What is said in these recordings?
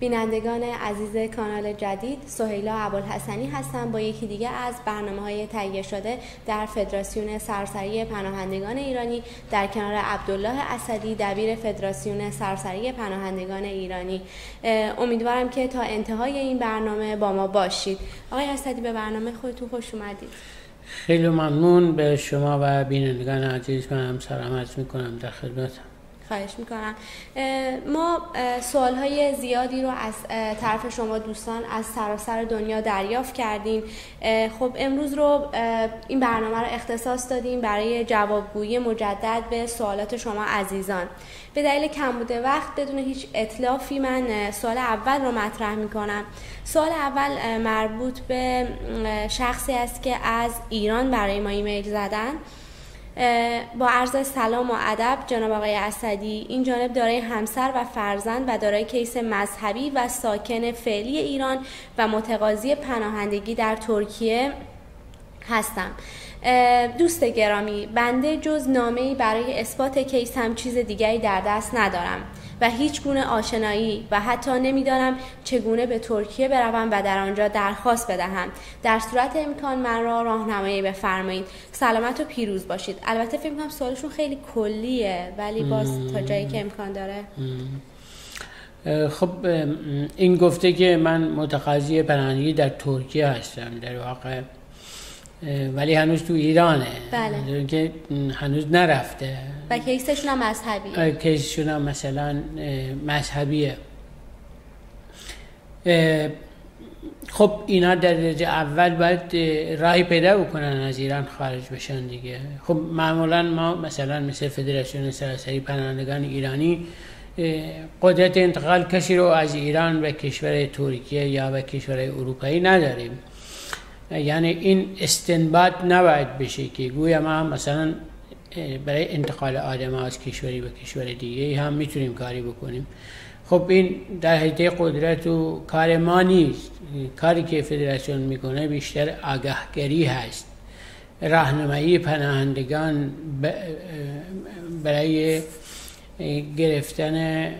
بینندگان عزیز کانال جدید، سهیلا ابوالحسنی هستم با یکی دیگه از برنامه‌های تهیه شده در فدراسیون سراسری پناهندگان ایرانی در کنار عبدالله اسدی دبیر فدراسیون سراسری پناهندگان ایرانی. امیدوارم که تا انتهای این برنامه با ما باشید. آقای اسدی، به برنامه خودتون خوش اومدید. خیلی ممنون به شما و بینندگان عزیز. من سلام عرض میکنم، در خدمتم. خواهش میکنم. ما سوالهای زیادی رو از طرف شما دوستان از سراسر دنیا دریافت کردیم. خب امروز رو این برنامه رو اختصاص دادیم برای جوابگویی مجدد به سوالات شما عزیزان. به دلیل کمبود وقت بدون هیچ اتلافی من سوال اول رو مطرح میکنم. سوال اول مربوط به شخصی است که از ایران برای ما ایمیل زدن. با عرض سلام و ادب جناب آقای اسدی، این جانب دارای همسر و فرزند و دارای کیس مذهبی و ساکن فعلی ایران و متقاضی پناهندگی در ترکیه هستم. دوست گرامی، بنده جز نامه‌ای برای اثبات کیس هم چیز دیگری در دست ندارم و هیچ گونه آشنایی و حتی نمیدانم چگونه به ترکیه بروم و در آنجا درخواست بدهم. در صورت امکان من را راهنمایی بفرمایید. سلامت و پیروز باشید. البته فکر کنم سوالشون خیلی کلیه ولی باز تا جایی که امکان داره. خب این گفته که من متقاضی پناهندگی در ترکیه هستم در واقع، ولی هنوز تو ایرانه. بله. که هنوز نرفته و کیسشون هم مذهبیه. کیسشون هم مثلا مذهبیه. خب اینا در درجه اول باید راهی پیدا بکنن از ایران خارج بشن دیگه. خب معمولا ما مثلا مثل فدراسیون سراسری پناهندگان ایرانی قدرت انتقال کسی رو از ایران به کشور ترکیه یا به کشور اروپایی نداریم. یعنی این استنباط نباید بشه که گویا ما مثلا برای انتقال آدم از کشوری به کشور دیگه هم میتونیم کاری بکنیم. خب این در حیطه قدرت و کار ما نیست. کاری که فدراسیون میکنه بیشتر آگاهگری هست، راهنمایی پناهندگان برای گرفتن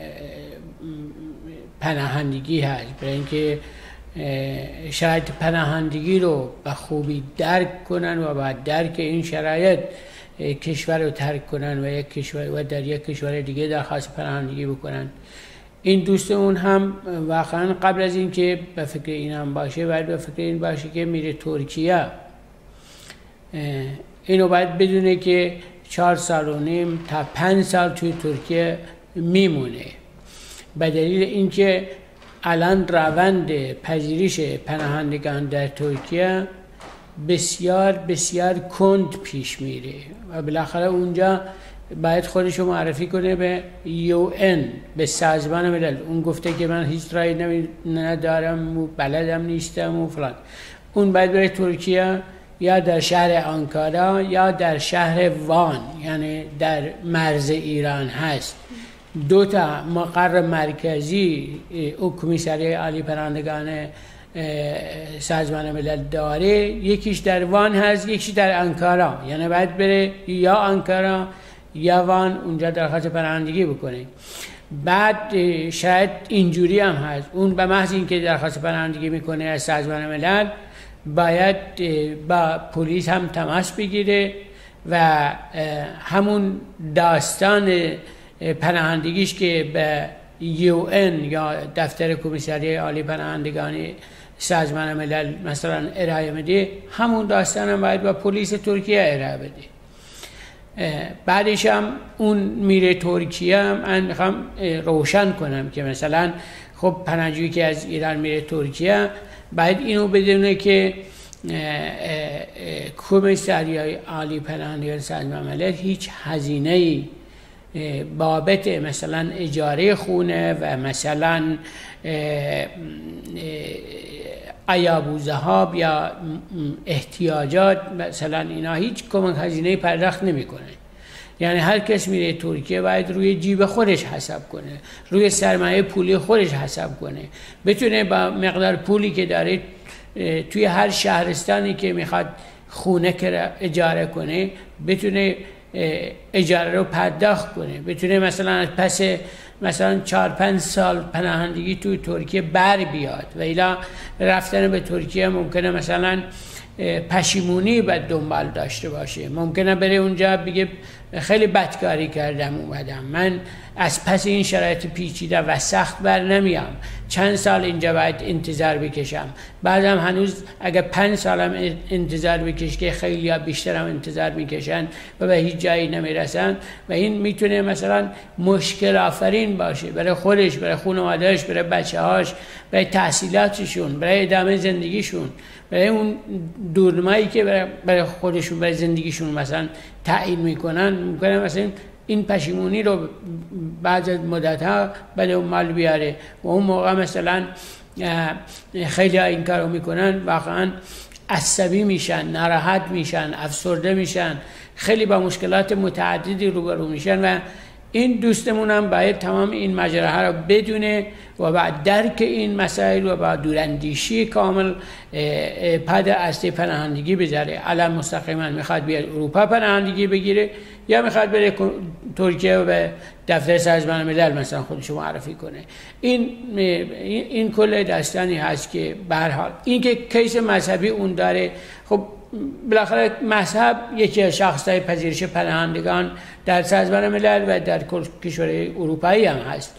پناهندگی هست، برای اینکه شرایط پناهندگی رو به خوبی درک کنن و بعد درک این شرایط کشور رو ترک کنن و یک کشور و در یک کشور دیگه درخواست پناهندگی بکنن. این دوستمون هم واقعا قبل از این که به فکر این هم باشه باید به فکر این باشه که میره ترکیه. اینو باید بدونه که 4.5 سال تا 5 سال توی ترکیه میمونه، به دلیل اینکه الان روند پذیرش پناهندگان در ترکیه بسیار بسیار کند پیش میره و بالاخره اونجا باید خودشو معرفی کنه به UN، به سازمان ملل. اون گفته که من هیچ رایی ندارم و بلدم نیستم و فلان. اون باید بره ترکیه یا در شهر آنکارا یا در شهر وان، یعنی در مرز ایران هست. 2 مقر مرکزی کمیسری عالی پناهندگان سازمان ملل داره، یکیش در وان هست یکیش در آنکارا. یعنی باید بره یا آنکارا یا وان اونجا درخواست پناهندگی بکنه. بعد شاید اینجوری هم هست، اون به محض اینکه درخواست پناهندگی میکنه از سازمان ملل باید با پلیس هم تماس بگیره و همون داستان پناهندگیش که به UN یا دفتر کمیسری عالی پناهندگان سازمان ملل مثلا ارائه میده، همون داستان هم باید با پلیس ترکیه ارائه بده. بعدش هم اون میره ترکیه. من میخوام روشن کنم که مثلا خب پناهجویی که از ایران میره ترکیه باید اینو بدونه که کمیسری عالی پناهندگان سازمان ملل هیچ هزینه‌ای بابت مثلا اجاره خونه و مثلا عیاب و ذهاب یا احتیاجات مثلا اینا هیچ کمک هزینه‌ای پرداخت نمیکنه. یعنی هر کس میره ترکیه باید روی جیب خودش حساب کنه، روی سرمایه پولی خودش حساب کنه، بتونه با مقدار پولی که داره توی هر شهرستانی که میخواد خونه اجاره کنه بتونه اجاره رو پرداخت کنه، بتونه مثلا از پس مثلا 4-5 سال پناهندگی توی ترکیه بر بیاد و الا رفتن به ترکیه ممکنه مثلا پشیمونی بعد دنبال داشته باشه، ممکنه بره اونجا بگه خیلی بدکاری کردم اومدم، من از پس این شرایط پیچیده و سخت بر نمیام، چند سال اینجا باید انتظار بکشم، بعدم هنوز اگه 5 سالم انتظار بکش که خیلی ها بیشتر هم انتظار میکشن و به هیچ جایی نمیرسن و این میتونه مثلا مشکل آفرین باشه برای خودش، برای خانواده‌اش، برای بچه‌هاش، برای تحصیلاتشون، برای ادامه زندگیشون، برای اون دورنمایی که برای خودشون برای زندگیشون مثلا تعیین میکنن. ممکنه مثلا این پشیمونی رو بعد از مدت‌ها به دنبال بیاره و اون موقع مثلا خیلی ها این کارو میکنن، واقعا عصبی میشن، ناراحت میشن، افسرده میشن، خیلی با مشکلات متعددی روبرو میشن و این دوستمون هم باید تمام این ماجراها رو بدونه و بعد درک این مسائل و با دوراندیشی کامل پد اصلی پناهندگی بذاره. الان مستقیما میخواد بیاد اروپا پناهندگی بگیره یا میخواد بره ترکیه و به دفتر سازمان ملل مثلا خودشو معرفی کنه. این کل داستانی هست که به هر حال این که کیس مذهبی اون داره، خب بالاخره مذهب یکی از شاخص‌های پذیرش پناهندگان در سازمان ملل و در کشورهای اروپایی هم هست.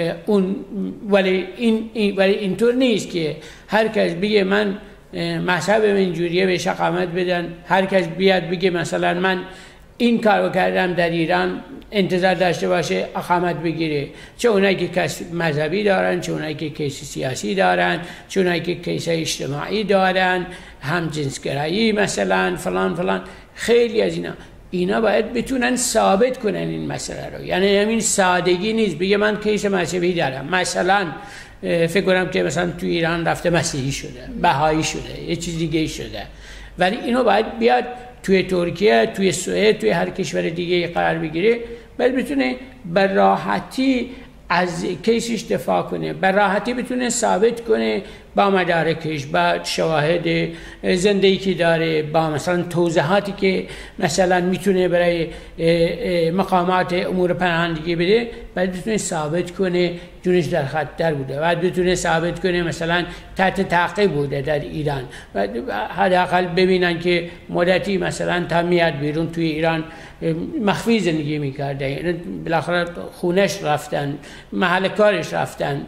ولی اینطور نیست که هر کس بگه من مذهبم اینجوریه بهش اقامت بدن، هر کس بیاد بگه مثلا من این کارو کردم در ایران انتظار داشته باشه اقامت بگیره. چه اونایی که کس مذهبی دارن، چه اونایی که کیس سیاسی دارن، چه اونایی که کیس اجتماعی دارن، هم جنسگرایی مثلا فلان، خیلی از اینا باید بتونن ثابت کنن این مسئله رو. یعنی همین سادگی نیست بگه من کیس مذهبی دارم، مثلا فکر کنم که مثلا تو ایران رفته مسیحی شده، بهایی شده، یه چیز دیگه شده، ولی اینو باید بیاد توی ترکیه، توی سوئد، توی هر کشور دیگه قرار بگیره، باید بتونه به راحتی از کیسش دفاع کنه، به راحتی بتونه ثابت کنه با مدارکش، با شواهد زندگی که داره، با مثلا توضیحاتی که مثلا میتونه برای مقامات امور پناهندگی بده، باید بتونه ثابت کنه جونش در خطر بوده، باید بتونه ثابت کنه مثلا تحت تعقیب بوده در ایران، و حداقل ببینن که مدتی مثلا تا میاد بیرون توی ایران مخفی زندگی میکرده، بالاخره خونش رفتن، محل کارش رفتن،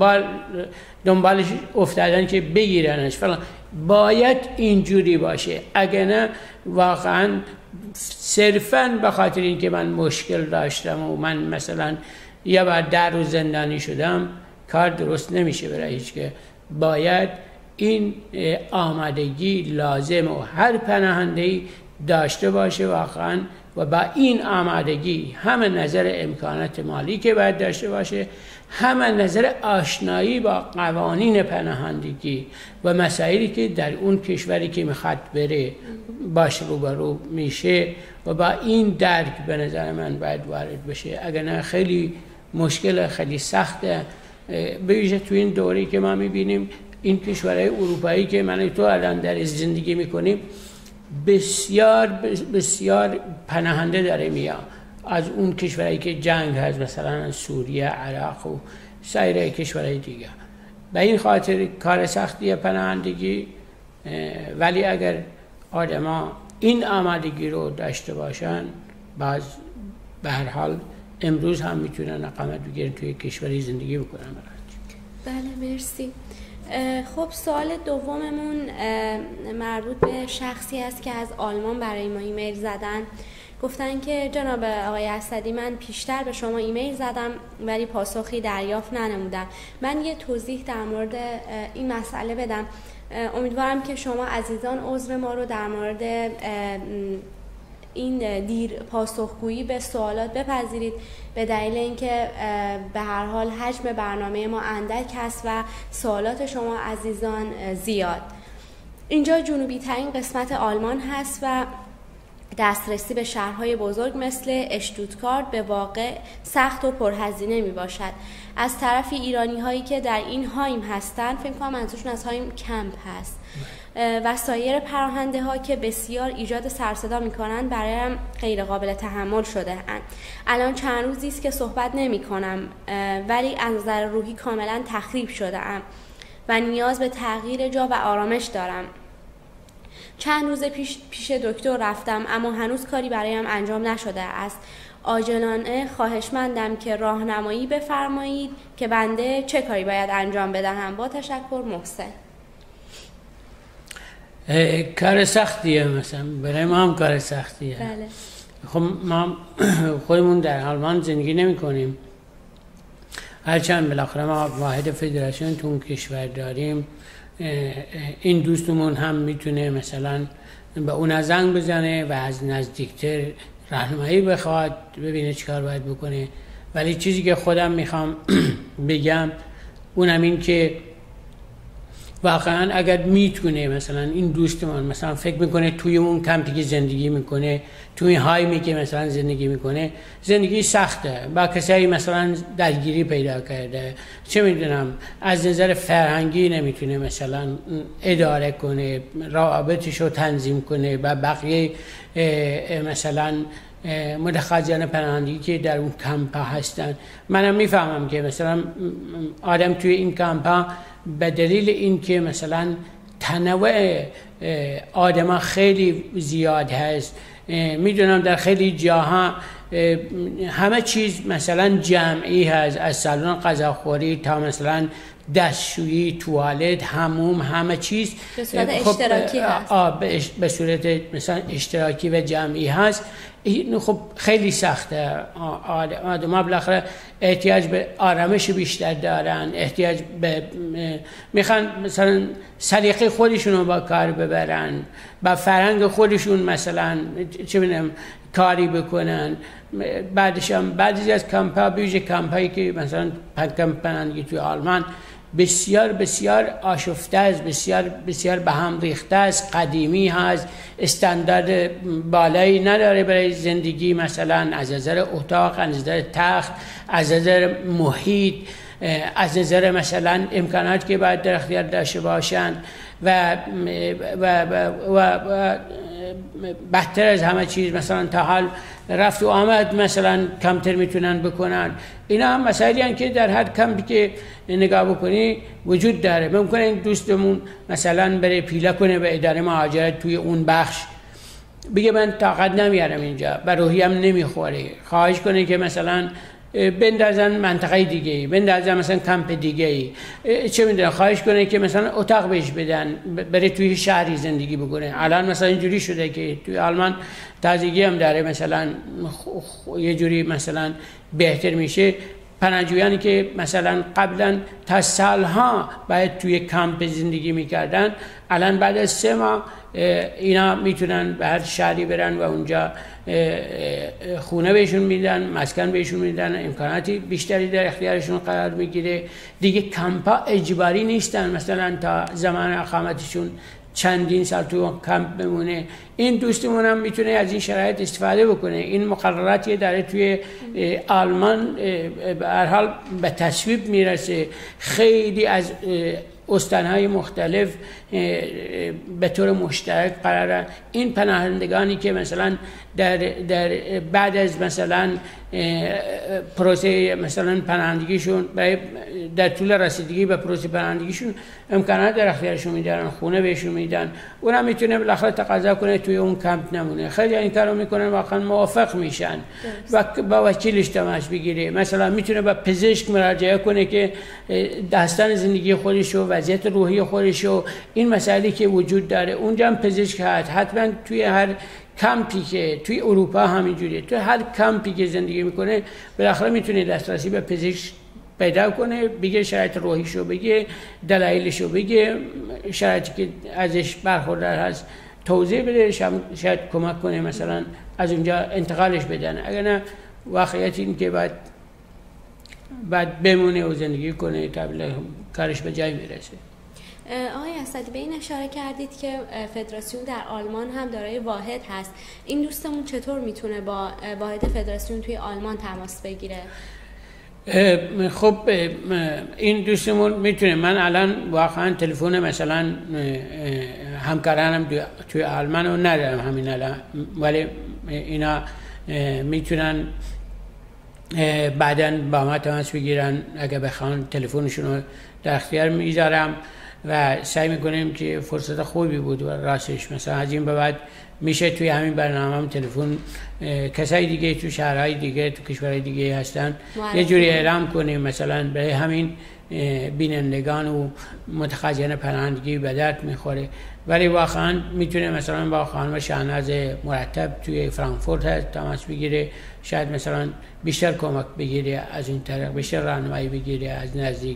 دنبالش افتادن که بگیرنش فلان. باید اینجوری باشه، اگه نه واقعا صرفاً به خاطر اینکه من مشکل داشتم و من مثلا یه بار در روز زندانی شدم کار درست نمیشه برای هیچ که. باید این آمادگی لازم و هر پناهنده‌ای داشته باشه واقعا، و با این آمادگی همه نظر امکانات مالی که باید داشته باشه، همه نظر آشنایی با قوانین پناهندگی و مسائلی که در اون کشوری که میخواد بره باش روبرو میشه، و با این درک به نظر من باید وارد بشه. اگر نه خیلی مشکل، خیلی سخته، به ویژه تو این دوره‌ای که ما میبینیم این کشورهای اروپایی که من تو الان در زندگی میکنیم بسیار پناهنده داره میاد از اون کشورهایی که جنگ هست، مثلا سوریه، عراق و سایر کشورهای دیگه. به این خاطر کار سختی پناهندگی، ولی اگر آدما این آمادگی رو داشته باشن، باز به هر حال امروز هم میتونن اقامت بگیرن توی کشوری زندگی بکنن. بله مرسی. خب سوال دوممون مربوط به شخصی است که از آلمان برای ما ایمیل زدن. گفتن که جناب آقای اسدی، من پیشتر به شما ایمیل زدم ولی پاسخی دریافت ننمودم. من یه توضیح در مورد این مسئله بدم. امیدوارم که شما عزیزان عذر ما رو در مورد این دیر پاسخگویی به سوالات بپذیرید، به دلیل اینکه به هر حال حجم برنامه ما اندک هست و سوالات شما عزیزان زیاد. اینجا جنوبی ترین قسمت آلمان هست و دسترسی به شهرهای بزرگ مثل اشتوتگارت به واقع سخت و پرهزینه می باشد. از طرفی ایرانی هایی که در این هایم هستند، فکر کنم منظورشون از هایم کمپ هست، و سایر پناهنده ها که بسیار ایجاد سرصدا میکنن برایم غیر قابل تحمل شده اند. الان چند روزی است که صحبت نمی کنم ولی از نظر روحی کاملا تخریب شده ام و نیاز به تغییر جا و آرامش دارم. چند روز پیش دکتر رفتم اما هنوز کاری برایم انجام نشده است. عاجلانه خواهشمندم که راهنمایی بفرمایید که بنده چه کاری باید انجام بدهم. با تشکر، محسن. کار سختیه، مثلا برای ما هم کار سختیه. بله. خب ما خودمون در آلمان زندگی نمی کنیم، هرچند بالاخره ما واحد فدراسیون تو اون کشور داریم. این دوستمون هم میتونه مثلا به اون زنگ بزنه و از نزدیکتر راهنمایی بخواد، ببینه چی کار باید بکنه. ولی چیزی که خودم میخوام بگم اونم این که واقعا اگر میتونه مثلا این دوستمان مثلا فکر میکنه توی اون کمپی که زندگی میکنه، توی هایمی که مثلا زندگی میکنه، زندگی سخته، با کسایی مثلا درگیری پیدا کرده، چه میدونم از نظر فرهنگی نمیتونه مثلا اداره کنه، روابطشو تنظیم کنه با بقیه مثلا متخصصان پناهندگی که در اون کمپ هستن. منم میفهمم که مثلا آدم توی این کمپ به دلیل این که مثلا تنوع آدم خیلی زیاد هست، میدونم در خیلی جاها همه چیز مثلا جمعی هست، از سالن غذاخوری تا مثلا دستشویی، توالت، حموم، همه چیز به صورت اشتراکی هست. به صورت مثلا اشتراکی و جمعی هست. این خب خیلی سخته. آدم‌ها بالاخره احتیاج به آرامش بیشتر دارن، احتیاج به میخوان مثلا سلیقه خودشون رو با کار ببرن، با فرهنگ خودشون مثلا چه می‌دونم کاری بکنن. بعدش هم بعضی از کمپ‌ها، ویژه کمپ‌هایی که مثلا پناهندگی توی آلمان بسیار بسیار آشفته است، بسیار بسیار به هم ریخته است، قدیمی هست، استاندارد بالایی نداره برای زندگی، مثلا از نظر اتاق، از نظر تخت، از نظر محیط، از نظر مثلا امکانات که باید در اختیار داشته باشند و بدتر از همه چیز مثلا تا حال رفت و آمد مثلا کمتر میتونن بکنن. اینا هم مسائلی هستند که در هر کمپی که نگاه بکنی وجود داره. ممکنه این دوستمون مثلا بره پیله کنه به اداره مهاجرت توی اون بخش، بگه من طاقت نمیارم اینجا، به روحیم نمیخوره، خواهش کنه که مثلا بندازن منطقه دیگه، بندازن مثلا کمپ دیگه، چه میدونم خواهش کنه که مثلا اتاق بهش بدن، بره توی شهری زندگی بکنه. الان مثلا اینجوری شده که توی آلمان تازگی هم داره مثلا یه جوری مثلا بهتر میشه. پناهجویانی که مثلا قبلا تا سالها باید توی کمپ زندگی میکردن، الان بعد از 3 ماه اینا میتونن به هر شهری برن و اونجا خونه بهشون میدن، مسکن بهشون میدن، امکاناتی بیشتری در اختیارشون قرار میگیره. دیگه کمپا اجباری نیستن مثلا تا زمان اقامتشون چندین سال تو کمپ بمونه. این دوستمون هم میتونه از این شرایط استفاده بکنه. این مقرراتی داره توی آلمان به هر حال به تصویب میرسه. خیلی از استانهای مختلف به طور مشترک قراره این پناهندگانی که مثلا در بعد از مثلا پروسه مثلا پناهندگیشون در طول رسیدگی به پروسه پناهندگیشون امکانات در اختیارشون میدن، خونه بهشون میدن، اونم میتونه بالاخره تقاضا کنه توی اون کمپ نمونه. خیلی این کارو میکنن، واقعا موافق میشن و با وکیلش تماس بگیره. مثلا میتونه با پزشک مراجعه کنه که داستان زندگی خودش و وضعیت روحی خودش و این مسائلی که وجود داره. اونجا هم پزشک هست. حتما توی هر کمپی که توی اروپا همینجوریه، توی هر کمپی که زندگی میکنه بالاخره میتونه دسترسی به پزشک پیدا کنه، بگه شرایط روحیشو، بگه دلایلشو، بگه شرایطی که ازش برخوردار هست توضیح بده، شاید کمک کنه مثلا از اونجا انتقالش بدن. اگر نه واقعیت این که بعد بمونه و زندگی کنه تا کارش به جای میرسه. آقای اسدی به این اشاره کردید که فدراسیون در آلمان هم دارای واحد هست. این دوستمون چطور میتونه با واحد فدراسیون توی آلمان تماس بگیره؟ خب این دوستمون میتونه، من الان واقعا تلفن مثلا همکارانم توی آلمان رو ندارم همین الان، ولی اینا میتونن بعداً با ما تماس بگیرن اگه بخوان. تلفنشون رو در اختیار میذارم و سعی میکنیم که فرصت خوبی بود و راستش مثلا از این به بعد میشه توی همین برنامه هم تلفن کسای دیگه تو شهرهای دیگه تو کشورهای دیگه هستن یه جوری اعلام کنیم مثلا برای همین بینندگان و متخصصین پناهندگی به درد میخوره. ولی واقعا میتونه مثلا با خانم شاهناز مرتب توی فرانکفورت هست تماس بگیره، شاید مثلا بیشتر کمک بگیره از اون طرف، بیشتر راهنمایی بگیره از نزدیک.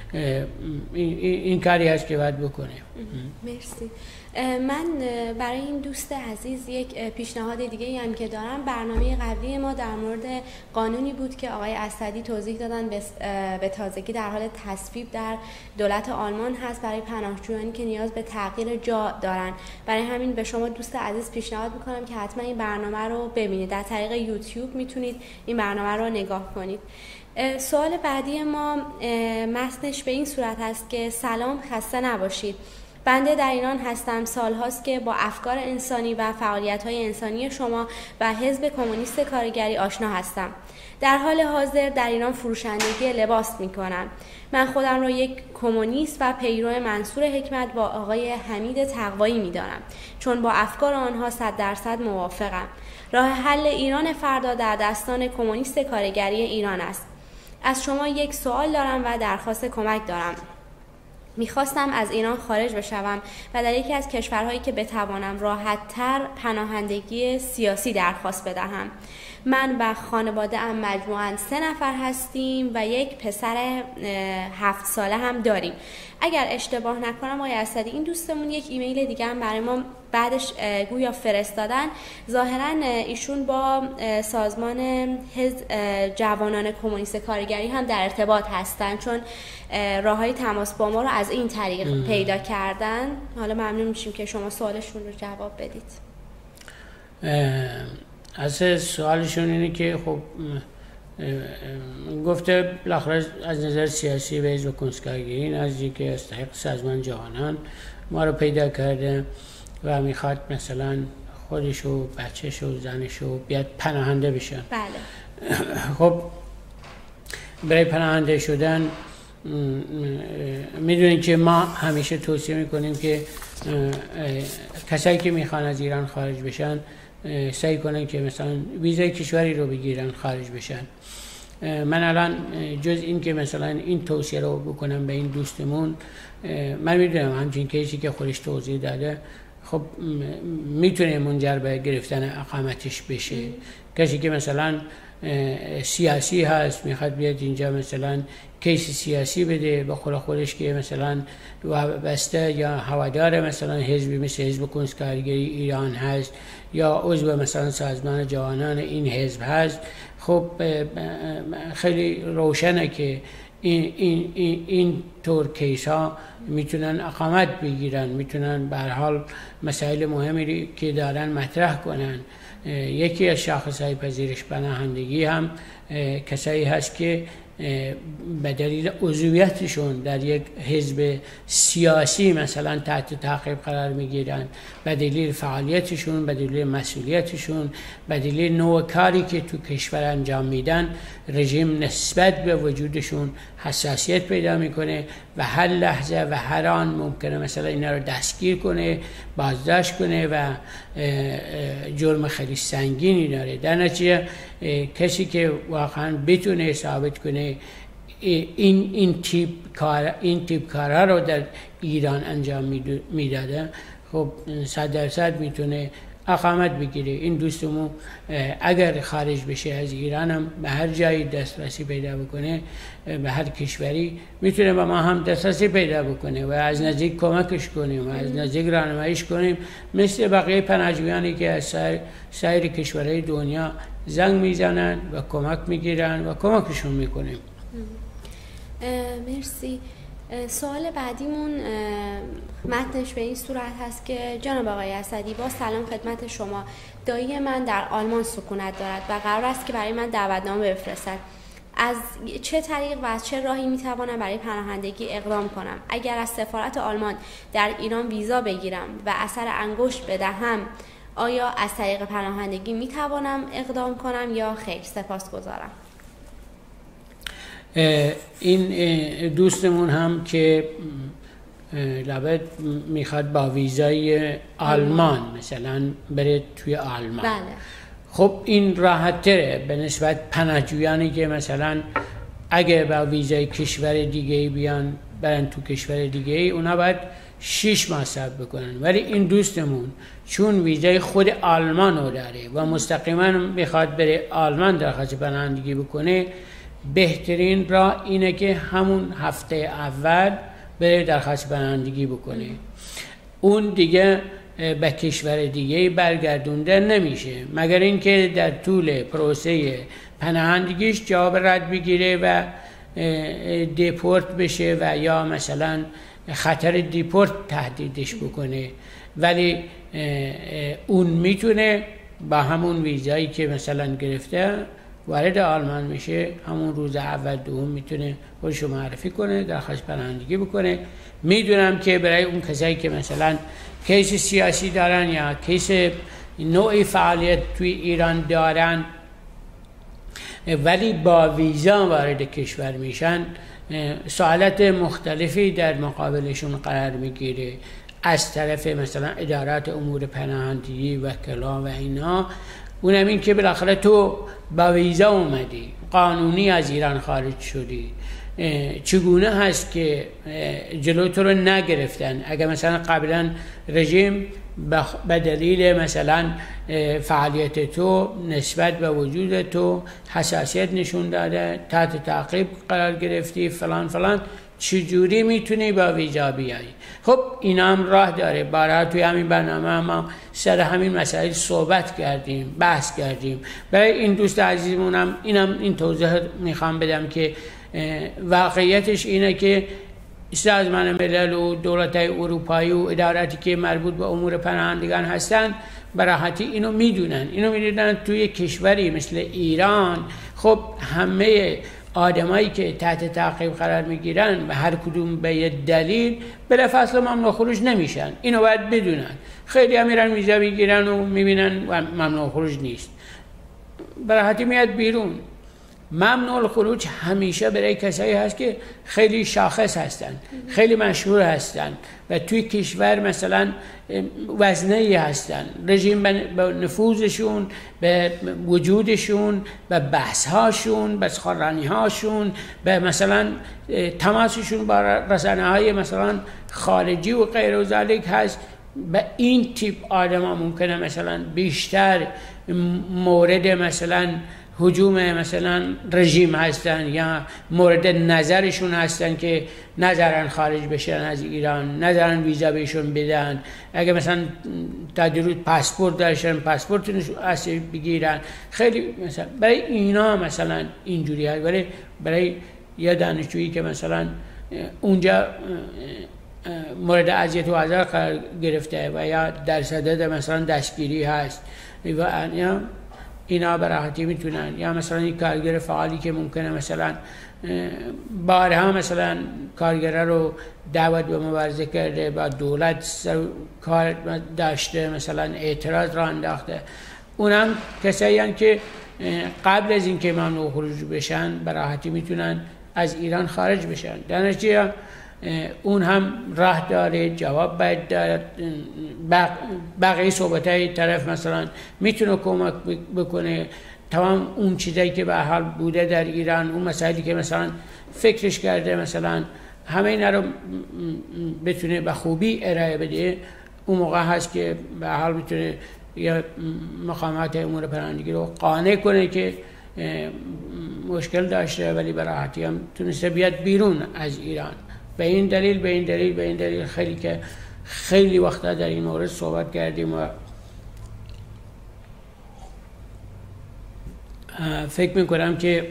این کاری هست که باید بکنه. مرسی. من برای این دوست عزیز یک پیشنهاد دیگه هم که دارم، برنامه قبلی ما در مورد قانونی بود که آقای اسدی توضیح دادن به تازگی در حال تصویب در دولت آلمان هست برای پناهجویانی که نیاز به تغییر جا دارن. برای همین به شما دوست عزیز پیشنهاد میکنم که حتما این برنامه رو ببینید. در طریق یوتیوب میتونید این برنامه رو نگاه کنید. سوال بعدی ما متنش به این صورت هست که سلام، خسته نباشید. بنده در ایران هستم. سالهاست که با افکار انسانی و فعالیت‌های انسانی شما و حزب کمونیست کارگری آشنا هستم. در حال حاضر در ایران فروشندگی لباس می‌کنم. من خودم را یک کمونیست و پیرو منصور حکمت با آقای حمید تقوایی می‌دانم، چون با افکار آنها 100% موافقم. راه حل ایران فردا در دستان کمونیست کارگری ایران است. از شما یک سوال دارم و درخواست کمک دارم. میخواستم از ایران خارج بشوم و در یکی از کشورهایی که بتوانم راحت‌تر پناهندگی سیاسی درخواست بدهم. من و خانواده‌ام مجموعاً 3 نفر هستیم و یک پسر 7 ساله هم داریم. اگر اشتباه نکنم آقای اسدی، این دوستمون یک ایمیل دیگه هم برای ما بعدش گویا فرستادن. ظاهراً ایشون با سازمان حزب جوانان کمونیست کارگری هم در ارتباط هستن، چون راههای تماس با ما رو از این طریق پیدا کردن. حالا ممنون میشیم که شما سوالشون رو جواب بدید. از سوالشون اینه که خب گفته بالاخره از نظر سیاسی به حزب کمونیست کارگری نزدیک از طریق سازمان جوانان ما رو پیدا کرده و میخواد مثلا خودش و بچه‌ش و زنش و بیاد پناهنده بشن. بله. خب برای پناهنده شدن میدونید که ما همیشه توصیه میکنیم که کسایی که میخوان از ایران خارج بشن سعی کنن که مثلا ویزای کشوری رو بگیرن خارج بشن. من الان جز این که مثلا این توصیه رو بکنم به این دوستمون، من میدونم همچین کیسی که خودش توضیح داده خب میتونه منجر به گرفتن اقامتش بشه. کسی که مثلا سیاسی هست میخواد بیاد اینجا مثلا کیس سیاسی بده به خودش که مثلا وابسته یا هوادار مثلا حزبی مثل حزب کمونیست کارگری ایران هست یا عضو مثلا سازمان جوانان این حزب هست، خب خیلی روشنه که این طور کیس ها میتونن اقامت بگیرن، میتونن به هر حال مسائل مهمی که دارن مطرح کنن. یکی از شاخصهای پذیرش پناهندگی هم کسایی هست که به دلیل عضویتشون در یک حزب سیاسی مثلا تحت تعقیب قرار میگیرن، به دلیل فعالیتشون، به دلیل مسئولیتشون، به دلیل نوع کاری که تو کشور انجام میدن، رژیم نسبت به وجودشون حساسیت پیدا میکنه و هر لحظه و هر آن ممکنه مثلا اینا رو دستگیر کنه، بازداشت کنه و جرم خیلی سنگینی داره. در نتیجه کسی که واقعا بتونه ثابت کنه این تیپ کارا رو در ایران انجام میداده، خب 100% میتونه اقامت بگیره. این دوستمون اگر خارج بشه از ایران هم به هر جایی دسترسی پیدا بکنه، به هر کشوری میتونه با ما هم دسترسی پیدا بکنه و از نزدیک کمکش کنیم و از نزدیک راهنماییش کنیم، مثل بقیه پناهجویانی که از سایر کشورهای دنیا زنگ میزنن و کمک میگیرن و کمکشون میکنیم. مرسی. سوال بعدیمون متنش به این صورت هست که جناب آقای اسدی، با سلام خدمت شما. دایی من در آلمان سکونت دارد و قرار است که برای من دعوتنامه بفرستد. از چه طریق و از چه راهی میتوانم برای پناهندگی اقدام کنم؟ اگر از سفارت آلمان در ایران ویزا بگیرم و اثر انگشت بدهم، آیا از طریق پناهندگی میتوانم اقدام کنم یا خیر؟ سپاسگزارم. این دوستمون هم که لابد میخواد با ویزای آلمان مثلا بره توی آلمان. بله. خب این راحت تره به نسبت پناهجویانی که مثلا اگه با ویزای کشور دیگه بیان برن تو کشور دیگه، اونا باید 6 ماه صبر بکنن. ولی این دوستمون چون ویزای خود آلمان رو داره و مستقیما میخواد بره آلمان درخواست پناهندگی بکنه، بهترین راه اینه که همون هفته اول بره درخواست پناهندگی بکنه. اون دیگه به کشور دیگه برگردونده نمیشه مگر اینکه در طول پروسه پناهندگیش جواب رد بگیره و دیپورت بشه و یا مثلا خطر دیپورت تهدیدش بکنه. ولی اون میتونه با همون ویزایی که مثلا گرفته وارد آلمان میشه، همون روز اول دوم میتونه خودشو معرفی کنه، درخواست پناهندگی بکنه. میدونم که برای اون کسایی که مثلا کیس سیاسی دارن یا کیس نوعی فعالیت توی ایران دارن ولی با ویزا وارد کشور میشن، سوالات مختلفی در مقابلشون قرار میگیره از طرف مثلا ادارات امور پناهندگی و وکلا و اینا. اونم این که بالاخره تو با ویزا اومدی، قانونی از ایران خارج شدی، چگونه هست که جلو تو رو نگرفتن؟ اگر مثلا قبلا رژیم به دلیل مثلا فعالیت تو نسبت به وجود تو حساسیت نشون داده، تحت تعقیب قرار گرفتی فلان فلان، چجوری میتونی با ویزا بیایی؟ خب اینا هم راه داره. بارها توی همین برنامه ما سر همین مسائل صحبت کردیم، بحث کردیم. برای این دوست عزیزمونم این توضیح میخوام بدم که واقعیتش اینه که سازمان ملل و دولت‌های اروپایی و اداراتی که مربوط به امور پناهندگان هستن به راحتی اینو میدونن. توی کشوری مثل ایران خب همه آدمایی که تحت تعقیب قرار میگیرن و هر کدوم به یه دلیل بلافاصله ممنوع خروج نمیشن. اینو باید بدونن. خیلی هم میرن ویزا میگیرن و میبینن ممنوع خروج نیست، به راحتی میاد بیرون. ممنوع خروج همیشه برای کسایی هست که خیلی شاخص هستن، خیلی مشهور هستن و توی کشور مثلا وزنه‌ای هستن. رژیم به نفوذشون، به وجودشون، به بحث‌هاشون، به سخنرانی‌هاشون، به مثلا تماسشون با رسانه‌های مثلا خارجی و غیر و ذالک هست. به این تیپ آدم‌ها ممکنه مثلا بیشتر مورد مثلا هجوم مثلا رژیم هستن یا مورد نظرشون هستن که نظرن خارج بشن از ایران، نظرن ویزا بهشون بدن. اگه مثلا تا دیروز پاسپورت داشتن پاسپورتشون اصلا بگیرن. خیلی مثلا برای اینا مثلا اینجوری هست. ولی برای یه دانشجویی که مثلا اونجا مورد اذیت و آزار قرار گرفته و یا در صدد مثلا دستگیری هست و اینا به راحتی میتونن، یا مثلا یک کارگر فعالی که ممکنه مثلا بارها مثلا کارگره رو دعوت به مبارزه کرده، با دولت کار داشته، مثلا اعتراض را انداخته، اونم کسایی هستند که قبل از اینکه ممنوع خروج بشن به راحتی میتونن از ایران خارج بشن. در نتیجه اون هم راه داره، جواب باید داد. بقیه صحبتای طرف مثلا میتونه کمک بکنه. تمام اون چیزایی که به حال بوده در ایران، اون مسائلی که مثلا فکرش کرده، مثلا همه اینا رو بتونه به خوبی ارائه بده. اون موقع هست که به حال میتونه یا مقامات امور پناهندگی رو قانع کنه که مشکل داشته ولی به راحتی هم تونسته بیاد بیرون از ایران. به این دلیل خیلی وقتا در این مورد صحبت کردیم و فکر میکنم که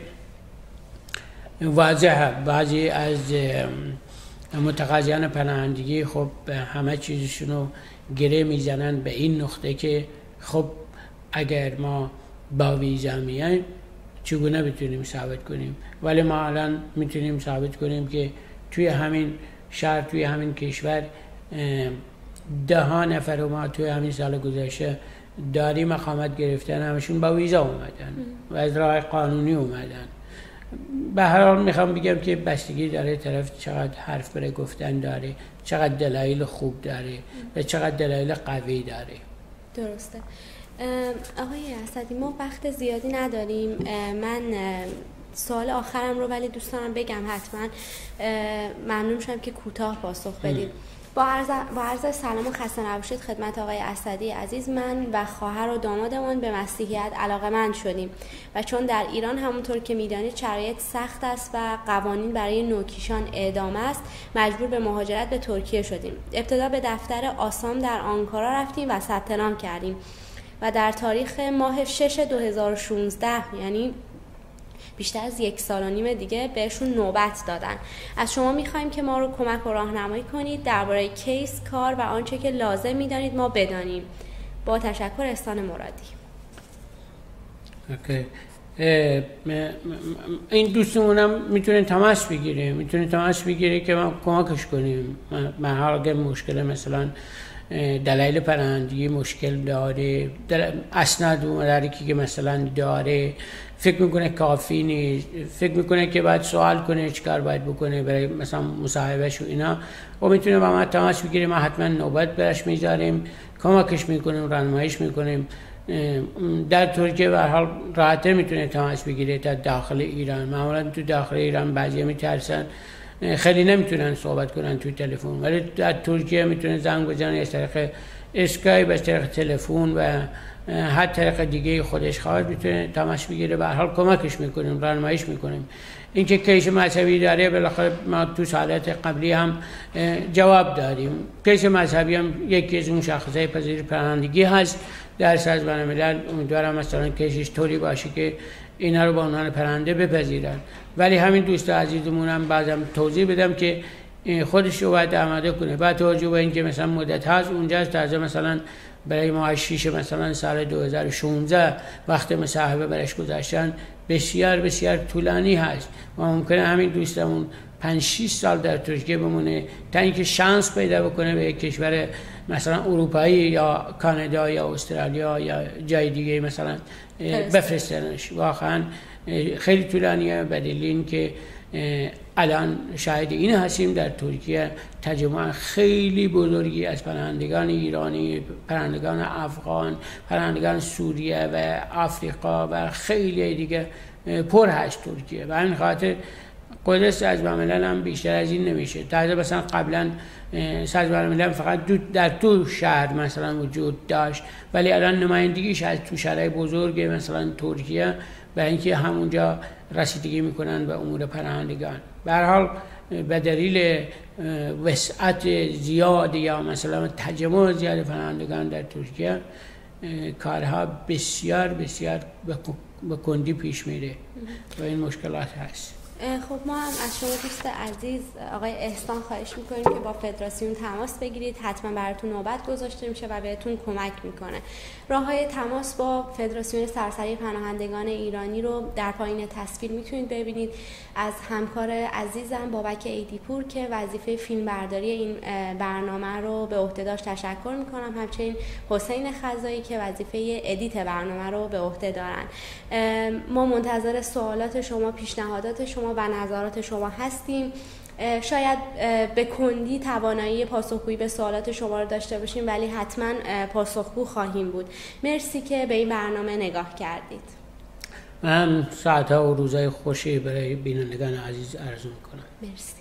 واضحه بعضی از متقاضیان پناهندگی خب همه چیزشونو گره میزنن به این نقطه که خب اگر ما با ویزا میایم چگونه بتونیم ثابت کنیم، ولی ما الان میتونیم ثابت کنیم که توی همین شهر، توی همین کشور 10 نفر ما توی همین سال گذشته داریم اقامت گرفتن، همشون با ویزا اومدن و از راه قانونی اومدن. به هر حال میخوام بگم که بستگی داره طرف چقدر حرف برای گفتن داره، چقدر دلایل خوب داره و چقدر دلایل قوی داره. درسته. آقای اسدی، ما وقت زیادی نداریم. من سوال آخرم رو ولی دوست دارم بگم، حتما ممنون میشم که کوتاه پاسخ بدید. با عرض سلام و خسته نباشید خدمت آقای اسدی عزیز، من و خواهر و دامادمان به مسیحیت علاقه‌مند شدیم و چون در ایران همونطور که میدانید شرایط سخت است و قوانین برای نوکیشان اعدام است، مجبور به مهاجرت به ترکیه شدیم. ابتدا به دفتر آسام در آنکارا رفتیم و ثبت نام کردیم و در تاریخ ماه 6 2016 یعنی بیشتر از 1.5 سال دیگه بهشون نوبت دادن. از شما میخوایم که ما رو کمک و راهنمایی کنید درباره کیس، کار و آنچه که لازم میدانید ما بدانیم. با تشکر، احسان مرادی. اوکی. این دوستمونم میتونه تماس بگیره که ما کمکش کنیم. من اگه مشکل مثلا دلایل پناهندگی مشکل داره، اسناد و مدارکی که مثلا داره، فکر میکنه کافی نیست، فکر میکنه که باید سوال کنه چیکار باید بکنه برای مثلا مصاحبهش و اینا، و میتونه با ما تماس بگیره. ما حتما نوبت برش میذاریم، کمکش میکنیم، راهنماییش میکنیم. در ترکیه به هر حال راحت‌تر میتونه تماس بگیره تا داخل ایران. معمولا تو داخل ایران بعضی میترسن، خیلی نمیتونن صحبت کنن توی تلفن، ولی در ترکیه میتونه زنگ بزنه از طریق اسکایپ، از طریق تلفن و هر طریق دیگه خودش خواهد میتونه تماس بگیره. به هر حال کمکش میکنیم، راهنماییش میکنیم. اینکه کیس مذهبی داره، بالاخره ما تو سالات قبلی هم جواب داریم. کیس مذهبی هم یکی از اون شاخصهای پذیرش پناهندگی هست در سازمان ملل. امیدوارم مثلا کیسش طوری باشه که اینا رو به عنوان پناهنده بپذیرن. ولی همین دوست عزیزمون هم بعضم توضیح بدم که خودش رو باید آماده کنه، با توجه به اینکه مثلا مدت هست اونجاست، تازه مثلا برای ماه 6 مثلا سال 2016 وقت مصاحبه برش گذاشتن بسیار بسیار طولانی هست و ممکنه همین دوستمون 5-6 سال در ترکیه بمونه تا اینکه شانس پیدا بکنه به یک کشور مثلا اروپایی یا کانادا یا استرالیا یا جای دیگه مثلا بفرستنش. واقعا خیلی طولانیه، بدلیل این که الان شاهد این هستیم در ترکیه تجمع خیلی بزرگی از پناهندگان ایرانی، پناهندگان افغان، پناهندگان سوریه و آفریقا و خیلی دیگه پر هست ترکیه. و این خاطر قدرت سازمان ملل هم بیشتر از این نمیشه. تازه مثلا قبلا سازمان ملل فقط در تو شهر مثلا وجود داشت، ولی الان نمایندگیش از تو شهرهای بزرگ مثلا ترکیه، برای اینکه همونجا رسیدگی میکنن به امور پناهندگان. به هر حال به دلیل وسعت زیاد یا مثلا تجمع زیاد پناهندگان در ترکیه کارها بسیار بسیار به کندی پیش میره و این مشکلات هست. خب ما هم از شما دوست عزیز آقای احسان خواهش میکنیم که با فدراسیون تماس بگیرید، حتما براتون نوبت گذاشته میشه و بهتون کمک میکنه. راههای تماس با فدراسیون سراسری پناهندگان ایرانی رو در پایین تصویر میتونید ببینید. از همکار عزیزم بابک ایدیپور که وظیفه فیلم برداری این برنامه رو به عهده داشت تشکر میکنم، همچنین حسین خزایی که وظیفه ادیت برنامه رو به عهده دارن. ما منتظر سوالات شما، پیشنهادات شما و نظرات شما هستیم. شاید به کندی توانایی پاسخگویی به سوالات شما رو داشته باشیم، ولی حتما پاسخگو خواهیم بود. مرسی که به این برنامه نگاه کردید. من ساعتها و روزهای خوشی برای بینندگان عزیز آرزو میکنم. مرسی.